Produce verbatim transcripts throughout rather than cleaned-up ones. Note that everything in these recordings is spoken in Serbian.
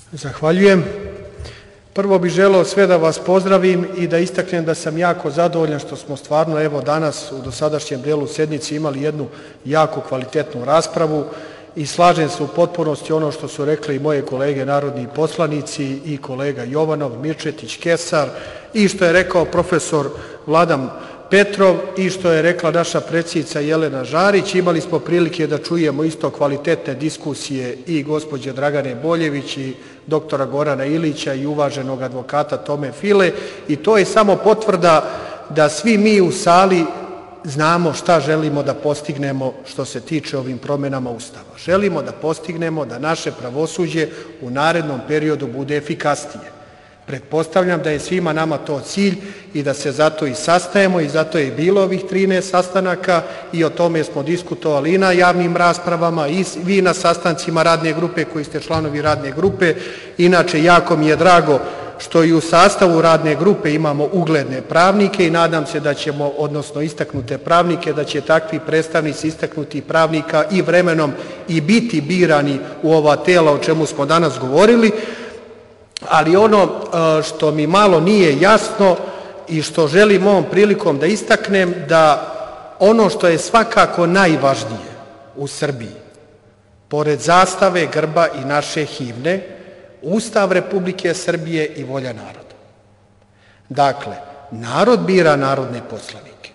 Zahvaljujem. Prvo bih želeo sve da vas pozdravim i da istaknem da sam jako zadovoljan što smo stvarno evo danas u dosadašnjem delu sednice imali jednu jako kvalitetnu raspravu i slažem se u potpunosti ono što su rekli i moje kolege narodni poslanici i kolega Jovanov, Mirčetić, Kesar i što je rekao profesor Vladan Petrov i što je rekla naša predsjednica Jelena Žarić. Imali smo prilike da čujemo isto kvalitetne diskusije i gospođe Dragane Boljević i doktora Gorana Ilića i uvaženog advokata Tome File i to je samo potvrda da svi mi u sali znamo šta želimo da postignemo što se tiče ovim promjenama Ustava. Želimo da postignemo da naše pravosuđe u narednom periodu bude efikasnije. Pretpostavljam da je svima nama to cilj i da se zato i sastajemo i zato je i bilo ovih trinaest sastanaka i o tome smo diskutovali i na javnim raspravama i vi na sastancima radne grupe koji ste članovi radne grupe. Inače, jako mi je drago što i u sastavu radne grupe imamo ugledne pravnike i nadam se da ćemo, odnosno istaknute pravnike, da će takvi predstavnici istaknutih pravnika i vremenom i biti birani u ova tela o čemu smo danas govorili. Ali ono što mi malo nije jasno i što želim ovom prilikom da istaknem, da ono što je svakako najvažnije u Srbiji, pored zastave, grba i naše himne, Ustav Republike Srbije i volja naroda. Dakle, narod bira narodne poslanike,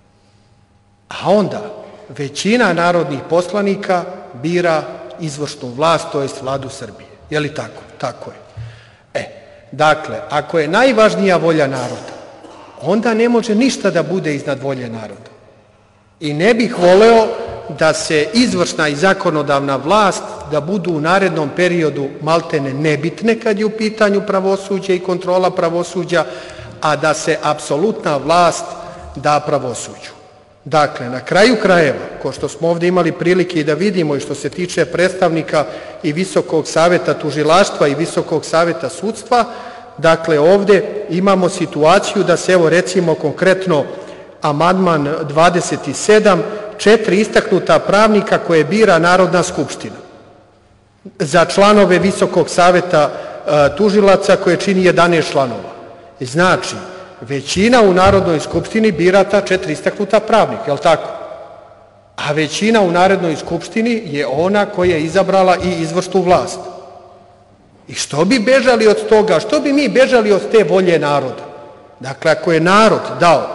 a onda većina narodnih poslanika bira izvršnu vlast, to jest Vladu Srbije. Je li tako? Tako je. Dakle, ako je najvažnija volja naroda, onda ne može ništa da bude iznad volje naroda. I ne bih voleo da se izvršna i zakonodavna vlast da budu u narednom periodu maltene nebitne kad je u pitanju pravosuđe i kontrola pravosuđa, a da se apsolutna vlast da pravosuđu. Dakle, na kraju krajeva, ko što smo ovdje imali prilike i da vidimo i što se tiče predstavnika i Visokog saveta tužilaštva i Visokog saveta sudstva, dakle ovdje imamo situaciju da se evo recimo konkretno amandman dvadeset sedam, četiri istaknuta pravnika koje bira Narodna skupština za članove Visokog saveta tužilaca koje čini jedanaest članova. Znači, većina u Narodnoj skupštini bira ta četiri istaknuta pravnika, je li tako? A većina u Narodnoj skupštini je ona koja je izabrala i izvršnu vlast. I što bi bežali od toga? Što bi mi bežali od te volje naroda? Dakle, ako je narod dao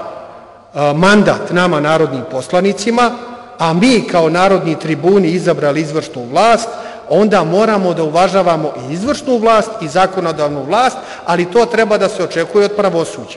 mandat nama narodnim poslanicima, a mi kao narodni tribuni izabrali izvršnu vlast, onda moramo da uvažavamo i izvršnu vlast i zakonodavnu vlast, ali to treba da se očekuje od pravosuđa.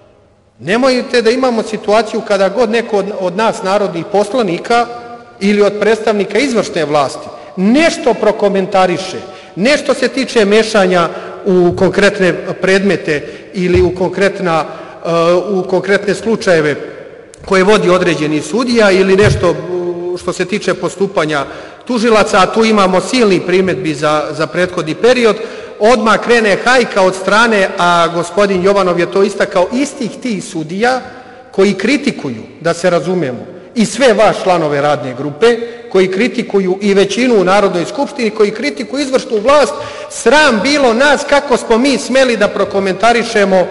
Nemojte da imamo situaciju kada god neko od nas narodnih poslanika ili od predstavnika izvršne vlasti nešto prokomentariše, nešto se tiče mešanja u konkretne predmete ili u, konkretna, u konkretne slučajeve koje vodi određeni sudija ili nešto što se tiče postupanja tužilaca, a tu imamo silni primjedbi za, za prethodni period, odmah krene hajka od strane, a gospodin Jovanov je to istakao, istih tih sudija koji kritikuju, da se razumemo, i sve vaš članove radne grupe, koji kritikuju i većinu u Narodnoj skupštini, koji kritikuju izvršnu vlast, sram bilo nas kako smo mi smeli da prokomentarišemo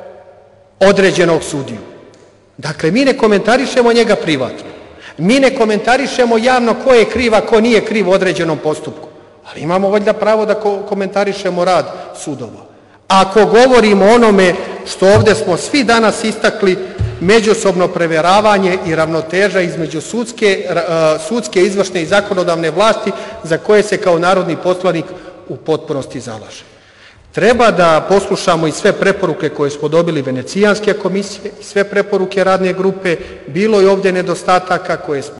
određenog sudiju. Dakle, mi ne komentarišemo njega privatno. Mi ne komentarišemo javno ko je kriv, a ko nije kriv u određenom postupku. Ali imamo valjda pravo da komentarišemo rad sudova. Ako govorimo o onome što ovdje smo svi danas istakli, međusobno preveravanje i ravnoteža između sudske, sudske, izvršne i zakonodavne vlasti za koje se kao narodni poslanik u potpunosti zalaže. Treba da poslušamo i sve preporuke koje smo dobili Venecijanske komisije, sve preporuke radne grupe, bilo je ovdje nedostataka koje smo